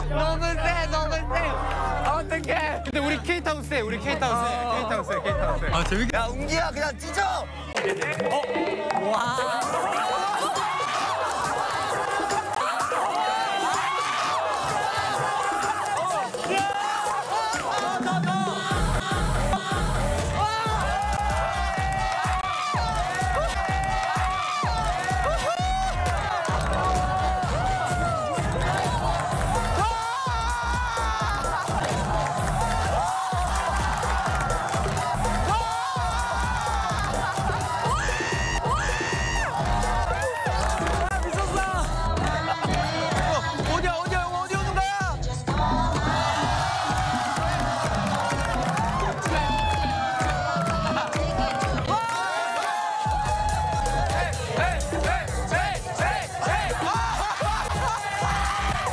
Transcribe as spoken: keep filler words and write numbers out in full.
너무 세, 너무 세. 어떡해. 근데 우리 케이타운스 해, 우리 케이타운스 해. 케이타운스 해, 케이타운스 해. 아 재밌게. 야, 웅기야, 그냥 찢어! 와.